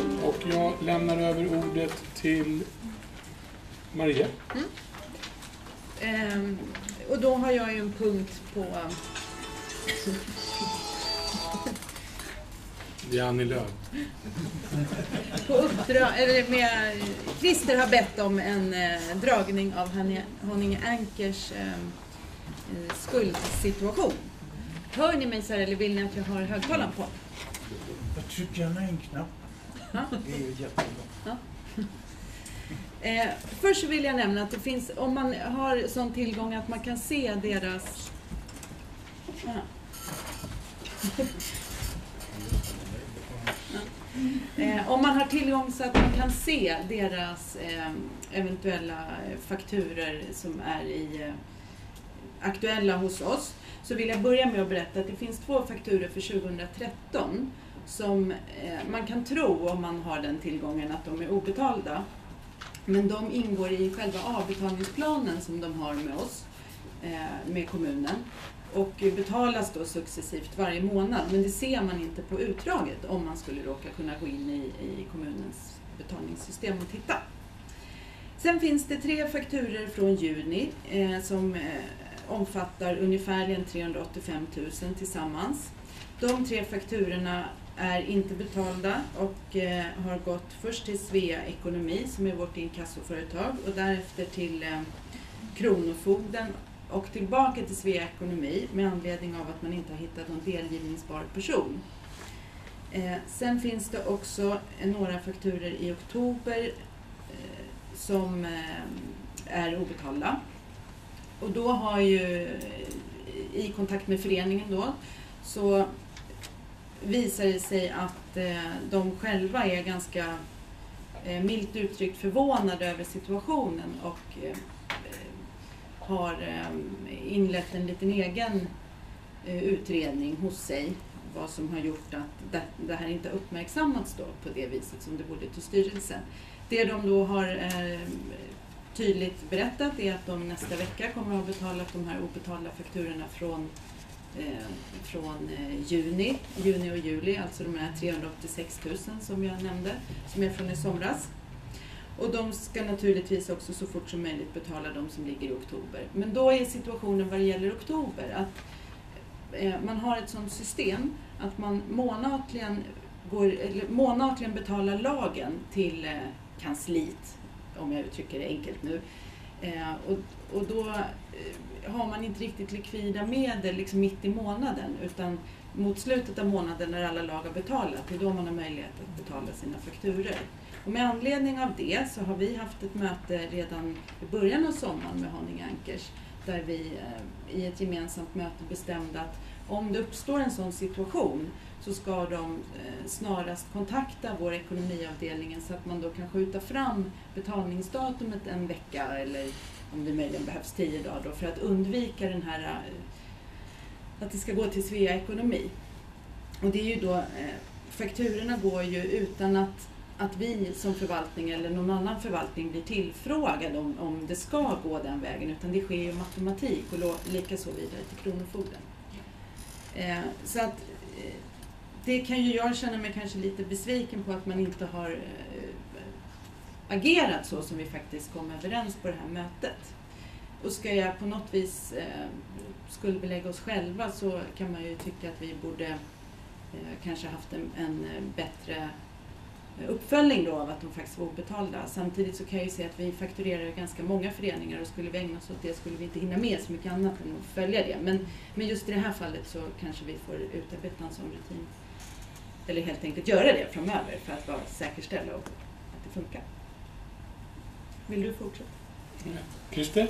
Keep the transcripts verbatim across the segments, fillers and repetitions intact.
Och jag lämnar över ordet till Maria. Mm. Ehm, och då har jag ju en punkt på... Det är Annie Lööf. På uppdrag, eller med, Christer har bett om en eh, dragning av Honing Ankers eh, skuldsituation. Hör ni mig så här, eller vill ni att jag har högtalaren på? Jag trycker gärna en knapp. Ja. Det är ju jättebra. Ja. Eh, först så vill jag nämna att det finns, om man har sån tillgång att man kan se deras... Ja. Eh, om man har tillgång så att man kan se deras eh, eventuella fakturer som är i, eh, aktuella hos oss, så vill jag börja med att berätta att det finns två fakturer för tjugohundratretton som eh, man kan tro, om man har den tillgången, att de är obetalda. Men de ingår i själva avbetalningsplanen som de har med oss, eh, med kommunen. Och betalas då successivt varje månad. Men det ser man inte på utdraget om man skulle råka kunna gå in i, i kommunens betalningssystem och titta. Sen finns det tre fakturer från juni eh, som eh, omfattar ungefär trehundraåttiofem tusen tillsammans. De tre fakturorna är inte betalda och eh, har gått först till Svea Ekonomi som är vårt inkassoföretag och därefter till eh, Kronofogden och tillbaka till Svea Ekonomi med anledning av att man inte har hittat någon delgivningsbar person. Eh, sen finns det också eh, några fakturer i oktober eh, som eh, är obetalda. Och då har ju eh, i kontakt med föreningen då så visar det sig att eh, de själva är ganska eh, milt uttryckt förvånade över situationen och eh, har eh, inlett en liten egen eh, utredning hos sig vad som har gjort att det, det här inte uppmärksammats då på det viset som det borde till styrelsen. Det de då har eh, tydligt berättat är att de nästa vecka kommer att ha betalat de här obetalda fakturorna från Eh, från eh, juni, juni och juli, alltså de här trehundraåttiosex tusen som jag nämnde, som är från i somras. Och de ska naturligtvis också så fort som möjligt betala de som ligger i oktober. Men då är situationen vad det gäller oktober att eh, man har ett sådant system att man månatligen, går, eller månatligen betalar lagen till eh, kansliet, om jag uttrycker det enkelt nu. Eh, och, och då eh, har man inte riktigt likvida medel liksom mitt i månaden, utan mot slutet av månaden när alla lag har betalat, det är då man har möjlighet att betala sina fakturer. Och med anledning av det så har vi haft ett möte redan i början av sommaren med Honing Ankers, där vi eh, i ett gemensamt möte bestämde att om det uppstår en sån situation så ska de eh, snarast kontakta vår ekonomiavdelning så att man då kan skjuta fram betalningsdatumet en vecka eller om det möjligen behövs tio dagar då, för att undvika den här eh, att det ska gå till Svea Ekonomi. Och det är ju då, eh, fakturorna går ju utan att, att vi som förvaltning eller någon annan förvaltning blir tillfrågad om, om det ska gå den vägen, utan det sker ju matematik och lo, lika så vidare till Kronofogden. Eh, så att eh, det kan ju jag känna mig kanske lite besviken på att man inte har eh, agerat så som vi faktiskt kom överens på det här mötet. Och ska jag på något vis eh, skuldbelägga oss själva så kan man ju tycka att vi borde eh, kanske haft en, en bättre uppföljning då av att de faktiskt var obetalda. Samtidigt så kan jag ju se att vi fakturerar ganska många föreningar och skulle vi ägna oss åt det skulle vi inte hinna med så mycket annat än att följa det. Men, men just i det här fallet så kanske vi får utarbeta en sån rutin. Eller helt enkelt göra det framöver för att bara säkerställa att det funkar. Vill du fortsätta? Christer?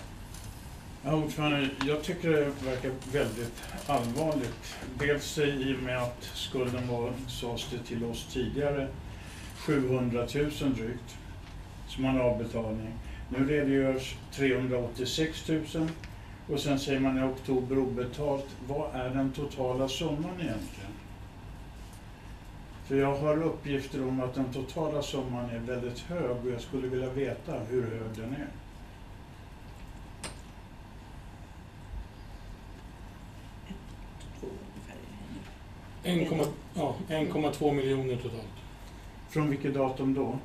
Ja, ordförande, jag tycker det verkar väldigt allvarligt. Dels i och med att skulden var, sades det till oss tidigare, sjuhundratusen drygt som har avbetalning. Nu redogörs trehundraåttiosex tusen och sen säger man i oktober obetalt. Vad är den totala summan egentligen? För jag har uppgifter om att den totala summan är väldigt hög och jag skulle vilja veta hur hög den är. en komma två miljoner totalt. Från vilket datum då?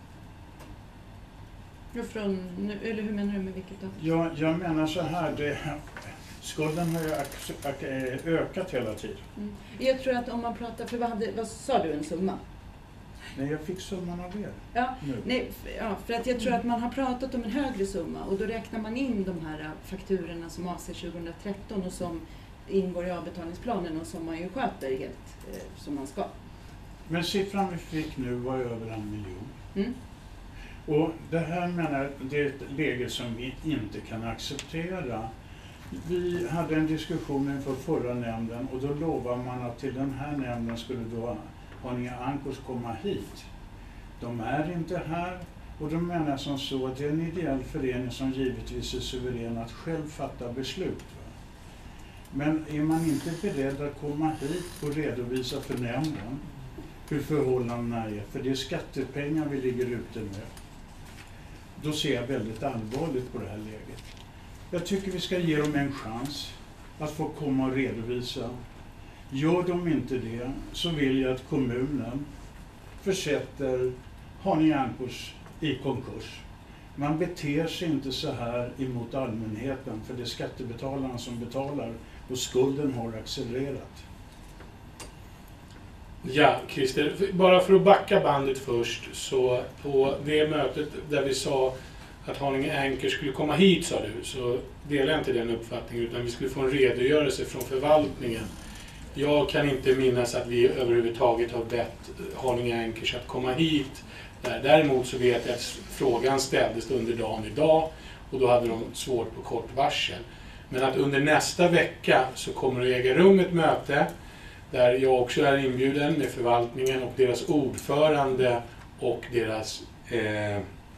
Ja, från nu, eller hur menar du med vilket datum? Jag, jag menar så här, det, skulden har ju ökat hela tiden. Mm. Jag tror att om man pratar, för vad, hade, vad sa du en summa? Nej, jag fick summan av er. Ja, nej, ja, för att jag tror att man har pratat om en högre summa och då räknar man in de här fakturorna som avser tjugohundratretton och som ingår i avbetalningsplanen och som man ju sköter helt eh, som man ska. Men siffran vi fick nu var över en miljon. Mm. Och det här menar det är ett läge som vi inte kan acceptera. Vi hade en diskussion inför förra nämnden och då lovade man att till den här nämnden skulle då Haninge Ankurs komma hit. De är inte här och då menar jag som så att det är en ideell förening som givetvis är suverän att själv fatta beslut. Men är man inte beredd att komma hit och redovisa för nämnden hur förhållandena är, för det är skattepengar vi ligger ute med, då ser jag väldigt allvarligt på det här läget. Jag tycker vi ska ge dem en chans att få komma och redovisa. Gör de inte det så vill jag att kommunen försätter Haninge Ankurs i konkurs. Man beter sig inte så här emot allmänheten för det är skattebetalarna som betalar och skulden har accelererat. Ja, Christer, bara för att backa bandet först, så på det mötet där vi sa att Haninge Ankers skulle komma hit, sa du, så delar jag inte den uppfattningen utan vi skulle få en redogörelse från förvaltningen. Jag kan inte minnas att vi överhuvudtaget har bett Haninge Ankers att komma hit. Däremot så vet jag att frågan ställdes under dagen idag och då hade de svårt på kort varsel. Men att under nästa vecka så kommer det äga rum ett möte där jag också är inbjuden med förvaltningen och deras ordförande och deras eh,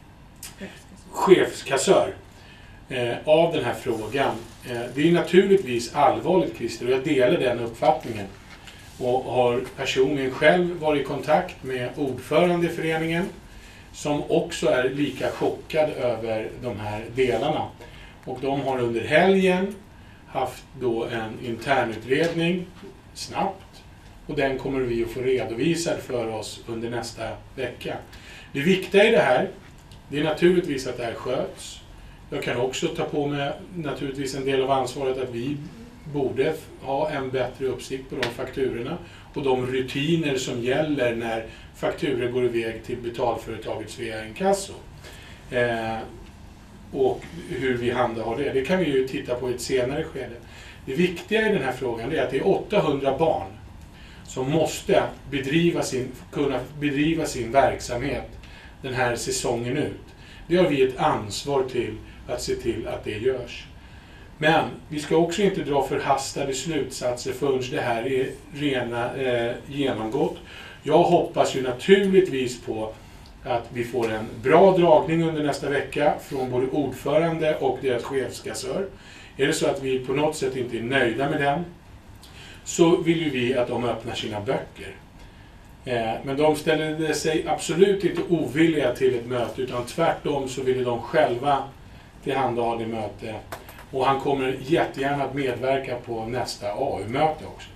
chefskassör eh, av den här frågan. Eh, det är naturligtvis allvarligt, Christer, och jag delar den uppfattningen. Och har personligen själv varit i kontakt med ordförande i föreningen som också är lika chockad över de här delarna. Och de har under helgen haft då en internutredning snabbt och den kommer vi att få redovisad för oss under nästa vecka. Det viktiga i det här, det är naturligtvis att det här sköts. Jag kan också ta på mig naturligtvis en del av ansvaret att vi borde ha en bättre uppsikt på de fakturorna och de rutiner som gäller när fakturor går iväg till betalföretaget Svea Inkasso. Eh, och hur vi handhar det. Det kan vi ju titta på i ett senare skede. Det viktiga i den här frågan är att det är åttahundra barn som måste bedriva sin, kunna bedriva sin verksamhet den här säsongen ut. Det har vi ett ansvar till att se till att det görs. Men vi ska också inte dra förhastade slutsatser förrän det här är rena eh, genomgått. Jag hoppas ju naturligtvis på att vi får en bra dragning under nästa vecka från både ordförande och deras chefskassör. Är det så att vi på något sätt inte är nöjda med den så vill ju vi att de öppnar sina böcker. Eh, men de ställde sig absolut inte ovilliga till ett möte utan tvärtom så ville de själva tillhandahålla det möte. Och han kommer jättegärna att medverka på nästa A U-möte också.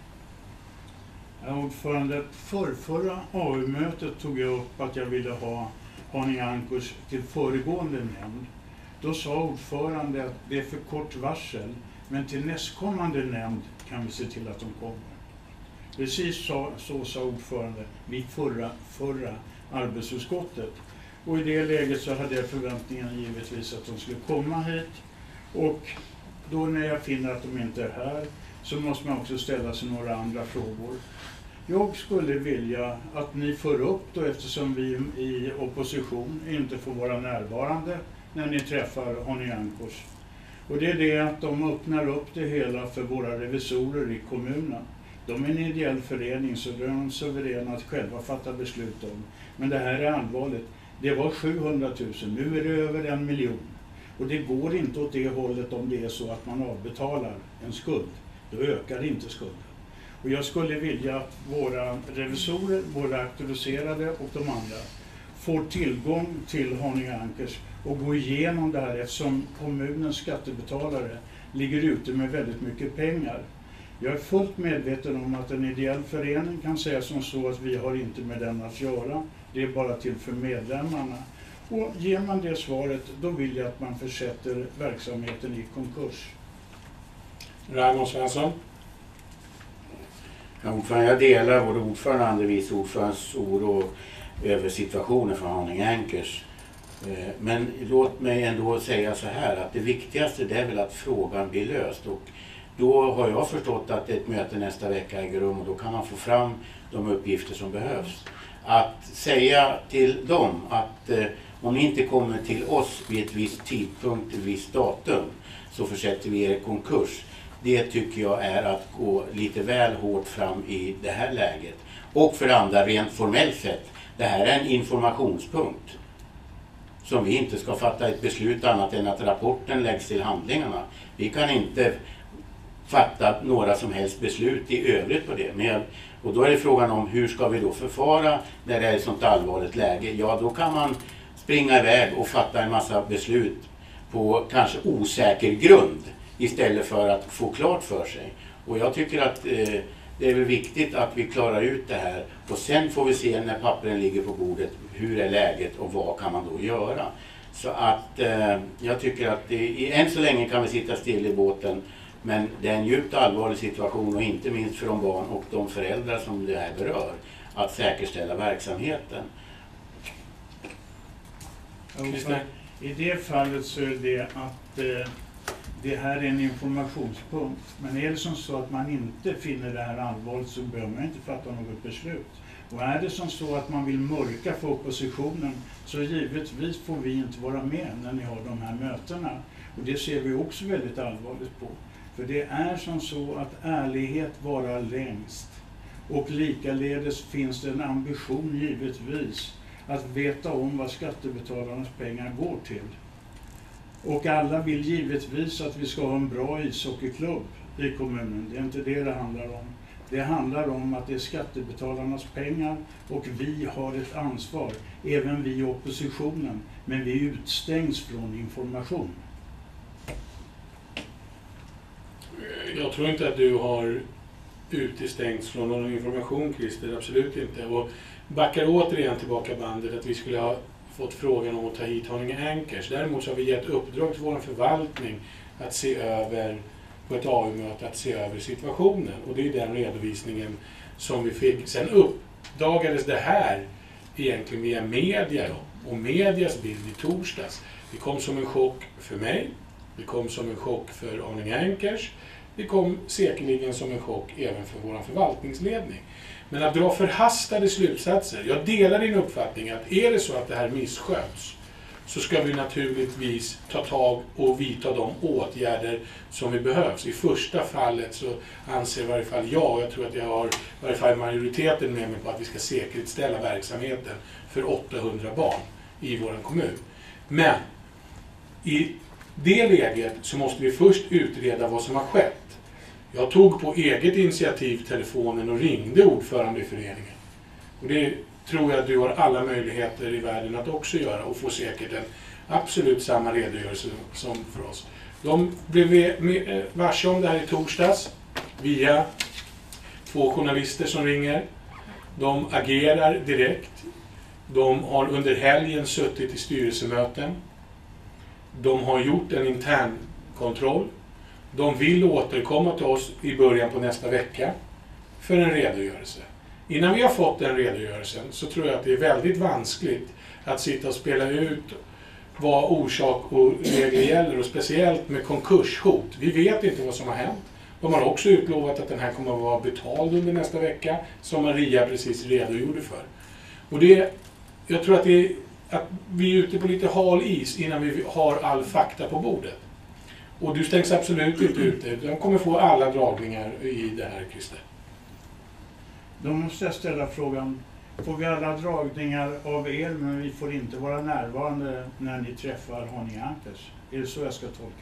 Ja, ordförande, förrförra A U-mötet tog jag upp att jag ville ha Haninge Ankurs till föregående nämnd. Då sa ordförande att det är för kort varsel, men till nästkommande nämnd kan vi se till att de kommer. Precis så, så sa ordförande vid förra, förra arbetsutskottet. Och i det läget så hade jag förväntningar givetvis att de skulle komma hit. Och då när jag finner att de inte är här så måste man också ställa sig några andra frågor. Jag skulle vilja att ni för upp då, eftersom vi i opposition inte får vara närvarande när ni träffar Haninge Ankurs. Och det är det att de öppnar upp det hela för våra revisorer i kommunen. De är en ideell förening så de är suveräna att själva fatta beslut om. Men det här är allvarligt. Det var sjuhundratusen, nu är det över en miljon. Och det går inte åt det hållet om det är så att man avbetalar en skuld. Då ökar inte skulden. Och jag skulle vilja att våra revisorer, våra auktoriserade och de andra får tillgång till Haninge Ankers och gå igenom det här eftersom kommunens skattebetalare ligger ute med väldigt mycket pengar. Jag är fullt medveten om att en ideell förening kan säga som så att vi har inte med den att göra. Det är bara till för medlemmarna. Och ger man det svaret, då vill jag att man försätter verksamheten i konkurs. Raymond Svensson. Ja, ordförande, jag delar både ordförande och andre vice ordförandens oro över situationen för Haninge Ankers. Men låt mig ändå säga så här att det viktigaste det är väl att frågan blir löst. Och då har jag förstått att ett möte nästa vecka äger rum och då kan man få fram de uppgifter som behövs. Att säga till dem att eh, om ni inte kommer till oss vid ett visst tidpunkt, ett visst datum, så försätter vi er i konkurs. Det tycker jag är att gå lite väl hårt fram i det här läget. Och för det andra, rent formellt sett, det här är en informationspunkt som vi inte ska fatta ett beslut annat än att rapporten läggs till handlingarna. Vi kan inte fatta några som helst beslut i övrigt på det. Men, och då är det frågan om hur ska vi då förfara när det är ett sånt allvarligt läge. Ja, då kan man springa iväg och fatta en massa beslut på kanske osäker grund istället för att få klart för sig. Och jag tycker att eh, det är väl viktigt att vi klarar ut det här och sen får vi se när pappren ligger på bordet hur är läget och vad kan man då göra. Så att eh, jag tycker att det, än så länge kan vi sitta still i båten, men det är en djupt allvarlig situation och inte minst för de barn och de föräldrar som det här berör att säkerställa verksamheten. I det fallet så är det att eh, det här är en informationspunkt. Men är det som så att man inte finner det här allvarligt så behöver man inte fatta något beslut. Och är det som så att man vill mörka för oppositionen så givetvis får vi inte vara med när ni har de här mötena. Och det ser vi också väldigt allvarligt på. För det är som så att ärlighet varar längst. Och likaledes finns det en ambition givetvis att veta om vad skattebetalarnas pengar går till. Och alla vill givetvis att vi ska ha en bra ishockeyklubb i kommunen. Det är inte det det handlar om. Det handlar om att det är skattebetalarnas pengar och vi har ett ansvar, även vi i oppositionen, men vi utstängs från information. Jag tror inte att du har utestängts från någon information, Christer, absolut inte. Och backar återigen tillbaka bandet att vi skulle ha fått frågan om att ta hit Haninge Ankers. Däremot så har vi gett uppdrag till vår förvaltning att se över, på ett A U-möte, att se över situationen. Och det är den redovisningen som vi fick. Sen uppdagades det här egentligen via media då, och medias bild i torsdags. Det kom som en chock för mig, det kom som en chock för Haninge Ankers, det kom säkerligen som en chock även för vår förvaltningsledning. Men att dra förhastade slutsatser, jag delar din uppfattning att är det så att det här missköts så ska vi naturligtvis ta tag och vidta de åtgärder som vi behövs. I första fallet så anser i varje fall jag, och jag tror att jag har i varje fall majoriteten med mig på att vi ska säkerställa verksamheten för åttahundra barn i vår kommun. Men i det läget så måste vi först utreda vad som har skett. Jag tog på eget initiativ telefonen och ringde ordförande i föreningen. Och det tror jag att du har alla möjligheter i världen att också göra och få säkert en absolut samma redogörelse som för oss. De blev varse om det här i torsdags via två journalister som ringer. De agerar direkt. De har under helgen suttit i styrelsemöten. De har gjort en intern kontroll. De vill återkomma till oss i början på nästa vecka för en redogörelse. Innan vi har fått den redogörelsen så tror jag att det är väldigt vanskligt att sitta och spela ut vad orsak och regler gäller, och speciellt med konkurshot. Vi vet inte vad som har hänt. De har också utlovat att den här kommer att vara betald under nästa vecka, som Maria precis redogjorde för. Och det, jag tror att, det är, att vi är ute på lite hal is innan vi har all fakta på bordet. Och du stängs absolut inte ute. De kommer få alla dragningar i det här, Christer. Då måste jag ställa frågan, får vi alla dragningar av er men vi får inte vara närvarande när ni träffar Haninge Ankers? Är det så jag ska tolka?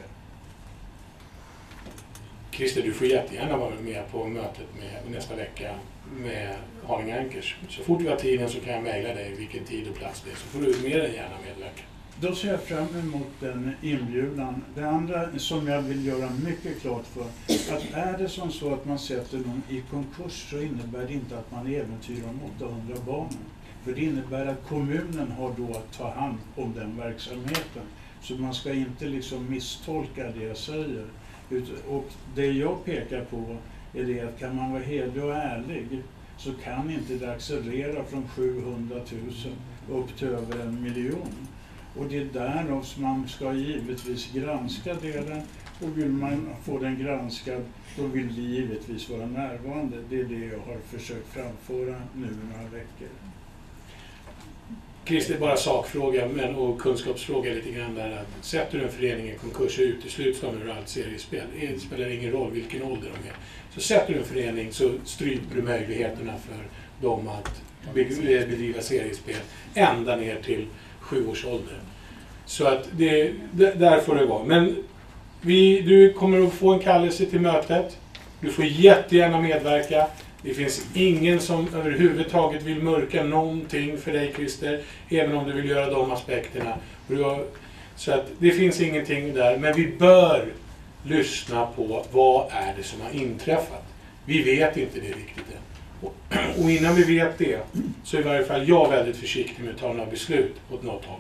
Christer, du får jättegärna vara med på mötet med nästa vecka med Haninge Ankers. Så fort vi har tiden så kan jag mejla dig vilken tid och plats det är, så får du mer än gärna medverka. Då ser jag fram emot den inbjudan. Det andra som jag vill göra mycket klart för, att är det som så att man sätter någon i konkurs så innebär det inte att man äventyrar de åttahundra barnen. För det innebär att kommunen har då att ta hand om den verksamheten. Så man ska inte liksom misstolka det jag säger. Och det jag pekar på är det att kan man vara hederlig och ärlig så kan inte det accelerera från sjuhundratusen upp till över en miljon. Och det är därav som man ska givetvis granska delen, och vill man få den granskad då vill vi givetvis vara närvarande. Det är det jag har försökt framföra nu några veckor. Christer, bara sakfråga men, och kunskapsfråga lite grann där. Sätter du en förening i konkurs så utesluts de ur allt seriespel. Det spelar ingen roll vilken ålder de är. Så sätter du en förening så stryper du möjligheterna för dem att bedriva seriespel ända ner till sju års ålder. Så att det, där får det vara. Men vi, du kommer att få en kallelse till mötet. Du får jättegärna medverka. Det finns ingen som överhuvudtaget vill mörka någonting för dig, Christer, även om du vill göra de aspekterna. Så att det finns ingenting där, men vi bör lyssna på vad är det som har inträffat. Vi vet inte det riktigt än. Och innan vi vet det så är i varje fall jag väldigt försiktig med att ta några beslut åt något håll.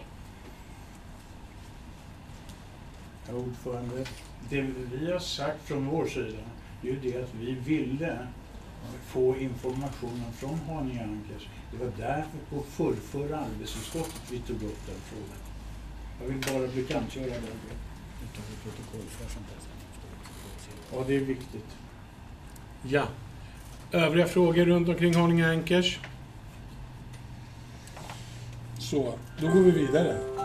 Ja, ordförande, det vi har sagt från vår sida är ju det att vi ville få informationen från Haninge Ankers. Det var därför på förrförra arbetsutskottet vi tog upp den frågan. Jag vill bara bekantgöra det. Ja, det är viktigt. Ja. Övriga frågor runt omkring Haninge Ankers? Så, då går vi vidare.